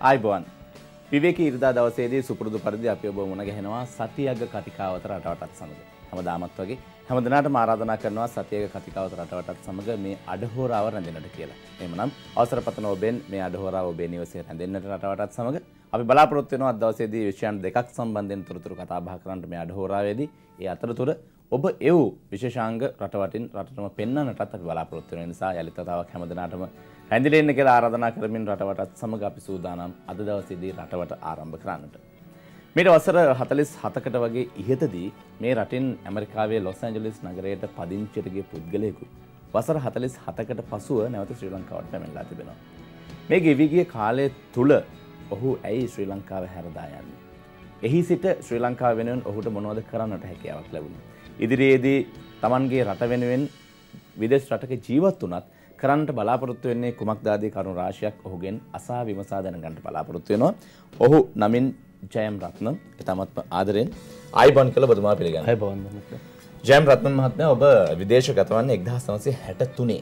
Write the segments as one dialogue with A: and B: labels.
A: ආයිබෝන් විවේකී ඉරිදා දවසේදී සුපුරුදු පරිදි අපි ඔබ මුණ ගැහෙනවා සතියග කතිකාවත රටවටත් සමග. හැමදාමත් වගේ හැමදිනාටම ආරාධනා කරනවා සතියග කතිකාවත රටවටත් සමග මේ අඩහෝරාව රැඳෙන්නට කියලා. එහෙමනම් අවසර පතන ඔබෙන් මේ අඩහෝරාව ඔබේ නිවසේ රැඳෙන්නට රටවටත් සමග අපි බලාපොරොත්තු වෙනවා අද දවසේදී විෂයන් දෙකක් සම්බන්ධයෙන් තොරතුරු කතා බහ කරන්නට මේ අඩහෝරාවේදී. ඒ අතරතුර ඔබ එව් විශේෂාංග රටවටින් රටටම පෙන්වන්නටත් අපි බලාපොරොත්තු වෙන නිසා යලිත් වතාවක් හැමදිනාටම හැඳිලා ඉන්න කියලා ආරාධනා කරමින් රටවටත් සමග අපි සූදානම් අද දවසේදී රටවට ආරම්භ කරන්නට. මේ වසර 47කට වගේ ඉහතදී මේ රටින් ඇමරිකාවේ ලොස් ඇන්ජලිස් නගරයට පදිංචියට ගිය පුද්ගලයෙකු වසර 47කට පසුව නැවත ශ්‍රී ලංකාවට පැමිණලා තිබෙනවා. මේ ගෙවි ගිය කාලය තුල ඔහු ඇයි ශ්‍රී ලංකාව හැරදා යන්නේ? එහි සිට ශ්‍රී ලංකාව වෙනුවෙන් ඔහුට මොනවද කරන්නට හැකියාවක් ලැබුණේ? ඉදිරියේදී Tamanගේ රට වෙනුවෙන් විදේශ රටක ජීවත් වුණත් කරන්නට බලාපොරොත්තු වෙන්නේ කුමක්ද ආදී කරුණු රාශියක් ඔහුගෙන් අසා විමසා දැනගන්න බලාපොරොත්තු වෙනවා. ඔහු නමින් ජයම් රත්නම් ඊටමත් ආදරෙන් ආයිබෝන් කියලා ඔබතුමා පිළිගන්නවා. ආයිබෝන් මහත්මයා. ජයම් රත්නම් මහත්මයා ඔබ විදේශගත වන්නේ 1963.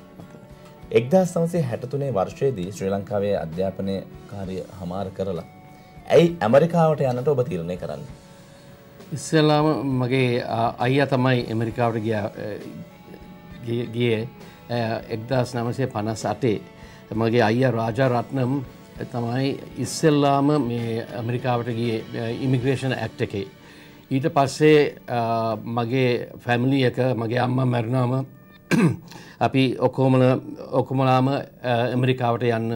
A: 1963 වර්ෂයේදී ශ්‍රී ලංකාවේ අධ්‍යාපනය කාර්ය හමාර කරලා ඇයි ඇමරිකාවට යන්නට ඔබ තීරණය කරන්නේ?
B: ඉස්සෙල්ලාම මගේ අයියා තමයි ඇමරිකාවට ගියේ 1958 මගේ අයියා රාජා රත්නම් තමයි ඉස්සෙල්ලාම මේ ඇමරිකාවට ගියේ ඉමිග්‍රේෂන් ඇක්ට් එකේ. ඊට පස්සේ මගේ ෆැමිලි එක මගේ අම්මා මැරුණාම අපි ඔක්කොමලාම ඇමරිකාවට යන්න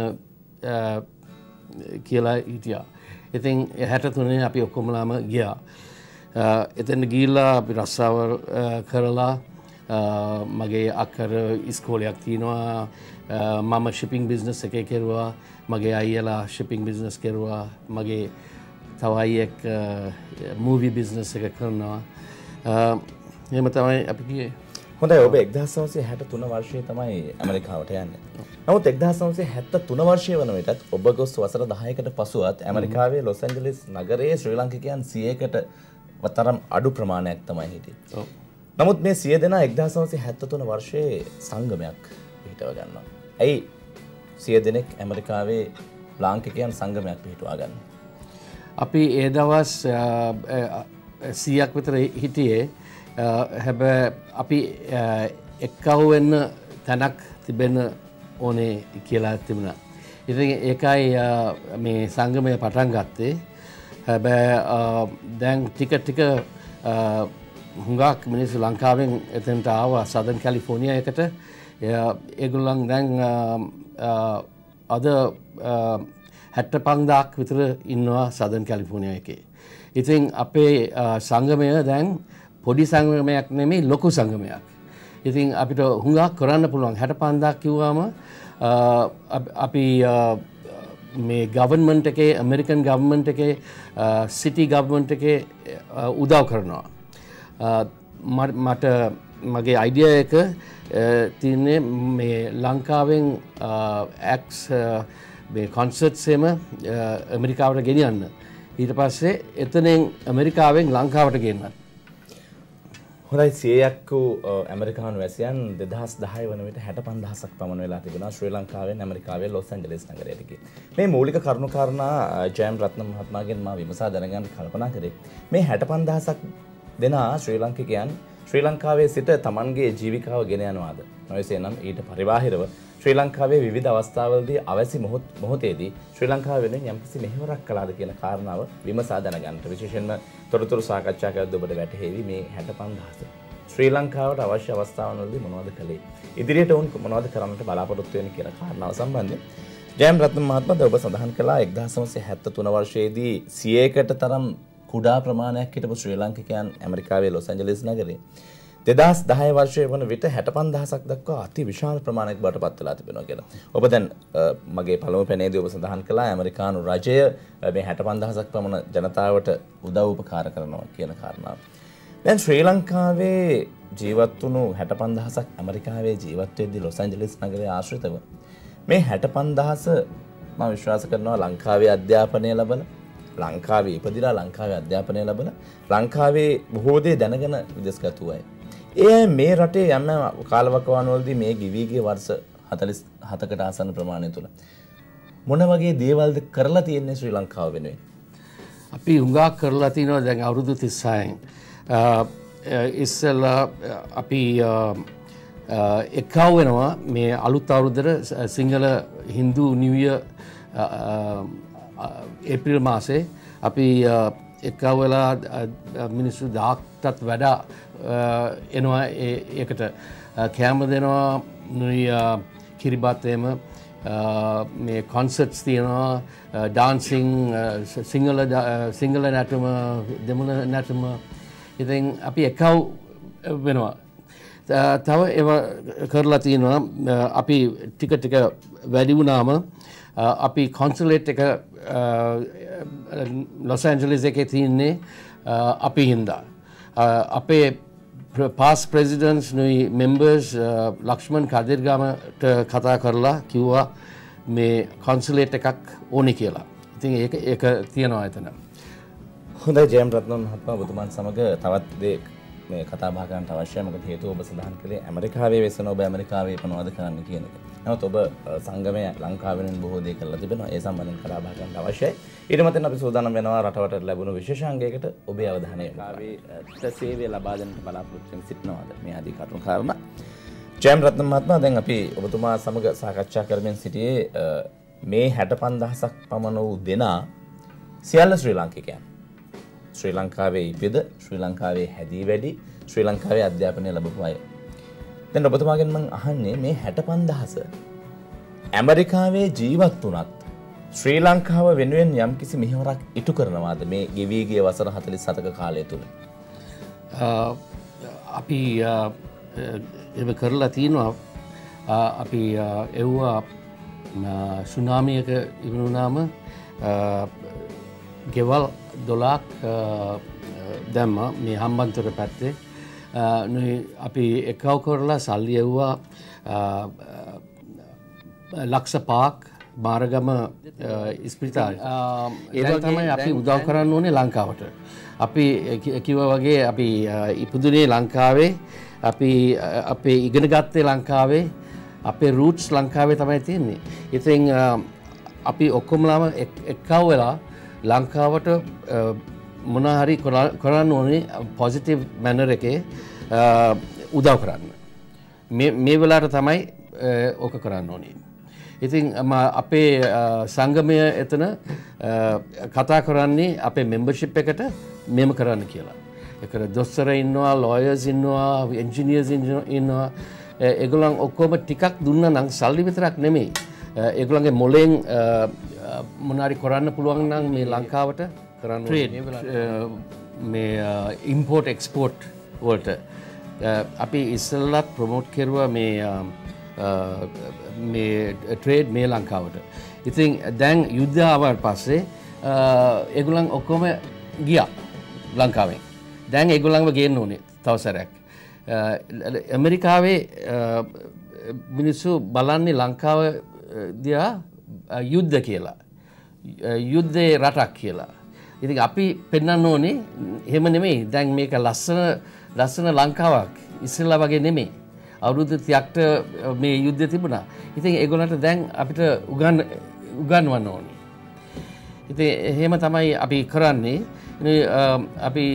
B: කියලා හිටියා. ඉතින් 63 අපි ඔක්කොමලාම ගියා. එතන ගිහිල්ලා අපි රස්සාව කරලා මගේ අක්කර ඉස්කෝලයක් තියෙනවා. මම ශිපින් බිස්නස් එකේ කෙරුවා. මගේ අයියලා ශිපින් බිස්නස් කෙරුවා. මගේ තව අයියෙක් මූවි බිස්නස් එක කරනවා. එහෙම තමයි අපි ගියේ.
A: හොඳයි ඔබ 1963 වර්ෂයේ තමයි ඇමරිකාවට යන්නේ. නමුත් 1973 වර්ෂයේ වන විටත් ඔබ ගොස් වසර 10කට පසුවත් ඇමරිකාවේ ලොස් ඇන්ජලිස් නගරයේ ශ්‍රී ලාංකිකයන් 100කට වතරම් අඩු ප්‍රමාණයක් තමයි හිටියේ. නමුත් මේ 100 දෙනා 1973 වර්ෂයේ සංගමයක් පිහිටව ගන්නවා. ඇයි 100 දෙනෙක් ඇමරිකාවේ ලාංකිකයන් සංගමයක් පිහිටවා ගන්න?
B: අපි ඒ දවස් 100ක් විතර හිටියේ. හැබැයි අපි එක්කව වෙන්න තැනක් තිබෙන්න ඕනේ කියලා තිබුණා. ඉතින් ඒකයි මේ සංගමය පටන් ගත්තේ. හැබැයි දැන් ටික හුඟක් මිනිස්සු ලංකාවෙන් එතනට ආවා සදර්න් කැලිෆෝනියා එකට. ඒගොල්ලන් දැන් අද 75,000ක් විතර ඉන්නවා සදර්න් කැලිෆෝනියා එකේ. ඉතින් අපේ සංගමය දැන් පොඩි සංගමයක් නෙමෙයි ලොකු සංගමයක්. ඉතින් අපිට හුඟක් කරන්න පුළුවන්. 65,000ක් කිව්වම අපි මේ ගවර්න්මන්ට් එකේ ඇමරිකන් ගවර්න්මන්ට් එකේ සිටි ගවර්න්මන්ට් එකේ උදව් කරනවා. මට මගේ අයිඩියා එක තියෙන්නේ මේ ලංකාවෙන් ඇක්ස් මේ කොන්සර්ට්ස් එම ඇමරිකාවට ගෙනියන්න. ඊට පස්සේ එතනෙන් ඇමරිකාවෙන් ලංකාවට ගෙන්නන්න.
A: හොඳයි 100ක් වූ ඇමරිකානු වැසියන් 2010 වන විට 65,000ක් පමණ වෙලා තිබෙනවා ශ්‍රී ලංකාවෙන් ඇමරිකාවේ ලොස් ඇන්ජලිස් නගරයට ගියේ. මේ මූලික කරුණු කාරණා ජයම් රත්නම් මහත්මයාගෙන් මා විමසා දැනගන්න කල්පනා කරේ. මේ 65,000ක් දෙනා ශ්‍රී ලාංකිකයන් ශ්‍රී ලංකාවේ සිට තමන්ගේ ජීවිකාව ගෙන යනවාද? නොයසේනම් ඊට පරිබාහිරව ශ්‍රී ලංකාවේ විවිධ අවස්ථාවලදී අවැසි මොහොතේදී ශ්‍රී ලංකාව වෙනුවෙන් යම්කිසි මෙහෙවරක් කළාද කියන කාරණාව විමසා දැනගන්නට විශේෂයෙන්ම තොරතුරු සාකච්ඡා කරද්දී ඔබට වැටහෙවි මේ 65,000 ශ්‍රී ලංකාවට අවශ්‍ය අවස්ථාවන්වලදී මොනවද කළේ? ඉදිරියට වුන් මොනවද කරන්නට බලාපොරොත්තු වෙන්නේ කියන කාරණාව සම්බන්ධයෙන් ජයම් රත්නම් මහත්මයා ඔබ සඳහන් කළා 1973 වර්ෂයේදී 100කට තරම් කුඩා ප්‍රමාණයක් හිටපු ශ්‍රී ලාංකිකයන් ඇමරිකාවේ ලොස් ඇන්ජලිස් නගරේ 2010 වර්ෂයේ වන විට 65,000ක් දක්වා අති විශාල ප්‍රමාණයක් බවට පත් වෙලා තිබෙනවා කියලා. ඔබ දැන් මගේ පළමු පැනේදී ඔබ සඳහන් කළා ඇමරිකානු රජය මේ 65,000ක් පමණ ජනතාවට උදව් උපකාර කරනවා කියන කාරණාව. දැන් ශ්‍රී ලංකාවේ ජීවත් වුණු 65,000ක් ඇමරිකාවේ ජීවත් වෙද්දී ලොස් ඇන්ජලිස් නගරයේ ආශ්‍රිතව මේ 65,000 මම විශ්වාස කරනවා ලංකාවේ අධ්‍යාපනය ලැබලා ලංකාවේ ඉපදිලා ලංකාවේ අධ්‍යාපනය ලැබලා ලංකාවේ බොහෝ දේ දැනගෙන විදේශගත අය. ඒ මේ රටේ යන කාලවකවානුවලදී මේ ගිවි ගිය වර්ෂ 47කට ආසන්න ප්‍රමාණය තුල මොන වගේ දේවල්ද කරලා තියෙන්නේ ශ්‍රී ලංකාව වෙනුවෙන්?
B: අපි හුඟක් කරලා තිනවා දැන් අවුරුදු 36න්. ඉස්සෙල්ලා අපි එකව වෙනවා මේ අලුත් අවුරුද්දට Sinhala Hindu new year April මාසේ අපි එකව වෙලා මිනිස්සු 1000ටත් වඩා එනවා ඒකට කැම දෙනවා නුයි කිරිබත් එහෙම මේ කොන්සර්ට්ස් තියෙනවා ඩාන්සිං සිංහල නැටුම දෙමළ නැටුම ඉතින් අපි එකව වෙනවා තව ඒව කරලා තියෙනවා අපි ටික ටික වැඩි වුණාම අපි කොන්සුලේට් එක ලොස් ඇන්ජලිස් එකේ තියෙන්නේ අපි හින්දා අපේ past presidents නුයි members ලක්ෂ්මන් කදිර්ගමට කතා කරලා කිව්වා මේ කොන්සුලේට් එකක් ඕනේ කියලා. ඉතින් ඒක තියනවා එතන.
A: හොඳයි ජයම් රත්නන් මහත්මයා ඔබතුමන් සමග තවත් දෙයක් මේ කතා බහ කරන්න අවශ්‍යයි. මොකද හේතුව ඔබ සඳහන් කළේ ඇමරිකාවේ වෙසන ඔබ ඇමරිකාවේ පනවද කරන්න කියන එක. නමුත් ඔබ සංගමය ලංකාවෙන් බොහෝ දේ කරලා තිබෙනවා. ඒ සම්බන්ධයෙන් කතා බහ කරන්න අවශ්‍යයි. ඊට මතෙන් අපි සූදානම් වෙනවා රටවටට ලැබුණු විශේෂාංගයකට ඔබේ අවධානය යොමු සේවය ලබා දෙන්නට බලාපොරොත්තු වෙන සිටිනවාද මේ ආදී කරුණු කාරණා. ජයම් රත්නන් මහත්මයා දැන් අපි ඔබතුමා සමග සාකච්ඡා කරමින් සිටියේ මේ 65000ක් පමණ වූ දෙනා සියල්ල ශ්‍රී ලාංකිකයන්. ශ්‍රී ලංකාවේ ඉපිද ශ්‍රී ලංකාවේ හැදී වැඩි ශ්‍රී ලංකාවේ අධ්‍යාපනය ලැබපු අය. දැන් ඔබතුමාගෙන් මම අහන්නේ මේ 65000 ඇමරිකාවේ ජීවත් වුණත් ශ්‍රී ලංකාව වෙනුවෙන් යම්කිසි මෙහෙවරක් ඉටු කරනවාද මේ ගෙවී ගිය වසර 47ක කාලය තුල?
B: අපි ඒක කරලා තිනවා අපි එව්වා සුනාමියක ඉවරුනාම ගෙවල් 12ක් දැම්ම මේ හම්බන්තොට පැත්තේ අපි එකව කරලා සල්ලි එව්වා ලක්ෂ 5ක් මාරගම ඉස්පිරිතාලේ. ඒක තමයි අපි උදව් කරන්න ඕනේ ලංකාවට. අපි කිව්වා වගේ අපි ඉපදුනේ ලංකාවේ අපි අපේ ඉගෙන ගත්තේ ලංකාවේ අපේ රූට්ස් ලංකාවේ තමයි තියෙන්නේ. ඉතින් අපි ඔක්කොමලාම එකව වෙලා ලංකාවට මොන හරි කරන්න ඕනේ පොසිටිව් මැනර් එකේ උදව් කරන්න. මේ වෙලාවට තමයි ඕක කරන්න ඕනේ. ඉතින් අපේ සංගමය එතන කතා කරන්නේ අපේ මෙම්බර්ෂිප් එකට මෙහෙම කරන්න කියලා. ඒකට දොස්තර ඉන්නවා, ලෝයර්ස් ඉන්නවා, එන්ජිනියර්ස් ඉන්නවා. ඒගොල්ලන් ඔක්කොම ටිකක් දුන්නා නම් සල්ලි විතරක් නෙමෙයි. ඒගොල්ලන්ගේ මොලෙන් මොනාරි කරන්න පුළුවන් නම් මේ ලංකාවට කරන්න මේ ඉම්පෝර්ට් එක්ස්පෝර්ට් වලට අපි ඉස්සෙල්ලත් ප්‍රොමෝට් කරුවා මේ ට්‍රේඩ් මේ ලංකාවට. ඉතින් දැන් යුද්ධ ආවට පස්සේ ඒගොල්ලන් ඔක්කොම ගියා ලංකාවෙන්. දැන් ඒගොල්ලන්ව ගේන්න ඕනේ තව සැරයක්. ඇමරිකාවේ මිනිස්සු බලන්නේ ලංකාව දිහා යුද්ධ කියලා. යුද්ධේ රටක් කියලා. ඉතින් අපි පෙන්වන්න ඕනේ එහෙම නෙමෙයි. දැන් මේක ලස්සන ලංකාවක් ඉස්සෙල්ලා වගේ නෙමෙයි. අවුරුදු 30කට මේ යුද්ධය තිබුණා. ඉතින් ඒගොල්ලන්ට දැන් අපිට උගන්වන්න ඕනේ. ඉතින් එහෙම තමයි අපි කරන්නේ. අපි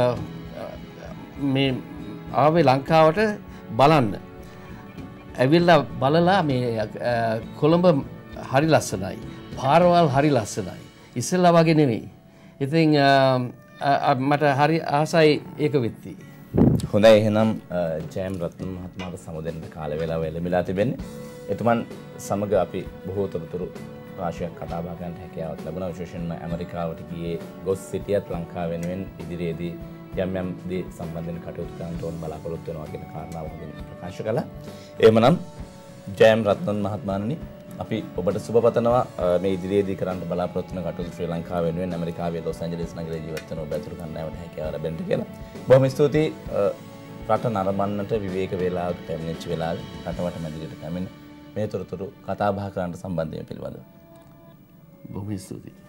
B: මේ ආවේ ලංකාවට බලන්න. ඇවිල්ලා බලලා මේ කොළඹ හරි ලස්සනයි. පාරවල් හරි ලස්සනයි. ඉස්සෙල්ලා වගේ නෙමෙයි. ඉතින් මට හරි ආසයි ඒක වෙtti.
A: හොඳයි එහෙනම් ජයම් රත්නන් මහත්මයාට සමුදෙන්න කාල වේලාව ලැබිලා තිබෙන්නේ. එතුමන් සමග අපි බොහෝ තොරතුරු රාශියක් කතා බහ කරන්න හැකියාවක් ලැබුණා. විශේෂයෙන්ම ඇමරිකාවට ගියේ ගොස් සිටියත් ලංකාව වෙනුවෙන් ඉදිරියේදී යම් දේ සම්බන්ධයෙන් කටයුතු කරන්න ඕන බලාපොරොත්තු වෙනවා කියන කාරණාව හොඳින් ප්‍රකාශ කළා. එහෙමනම් ජයම් රත්නන් මහත්මයාණනි අපි ඔබට සුබ පතනවා මේ ඉදිරියේදී කරන්න බලාපොරොත්තු වෙන කටයුතු ශ්‍රී ලංකාව වෙනුවෙන් ඇමරිකාවේ ලොස් ඇන්ජලිස් නගරයේ ජීවත් වෙන ඔබ අතුරු කණ්ඩායමට හැකියාව ලැබෙන්න කියලා. බොහොම ස්තුතියි රට නරඹන්නට විවේක වේලාවක පැමිණිච්ච වෙලාවේ රටවට මැදිරියට පැමිණ මේ තොරතුරු කතා බහ කරන්න සම්බන්ධ වෙන පිළිබඳව.
B: බොහොම ස්තුතියි.